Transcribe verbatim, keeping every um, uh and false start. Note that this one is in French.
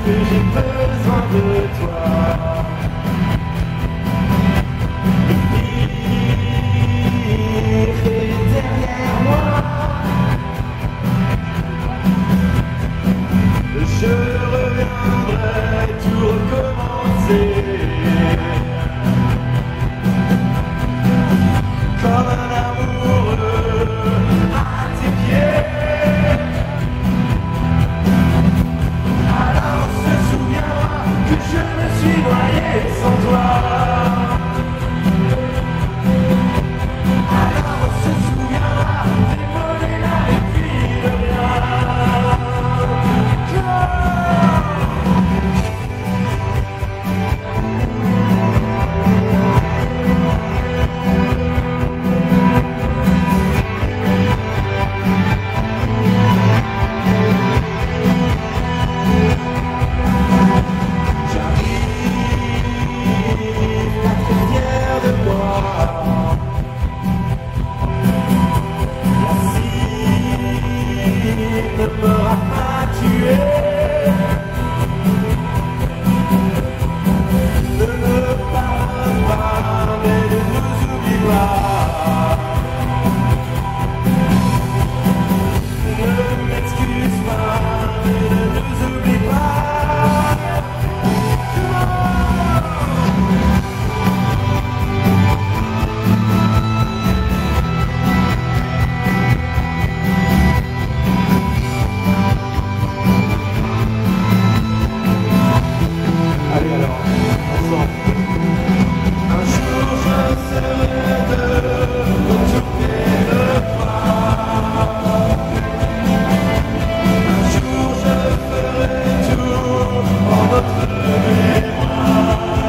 que j'ai besoin de toi. Le pire est derrière moi. Je reviendrai tout recommencer. Comme un amoureux à tes pieds. Alors se souviendra que je me suis noyé sans toi. Alors se souviendra des volets là et puis de rien. Ne m'aura pas tué. Ne me parle pas, mais ne nous oublie pas. Ne m'excuse pas, mais ne nous oublie pas. Allez alors, ensemble. Un jour je serai de retourner le pas. Un jour je ferai tout en notre mémoire.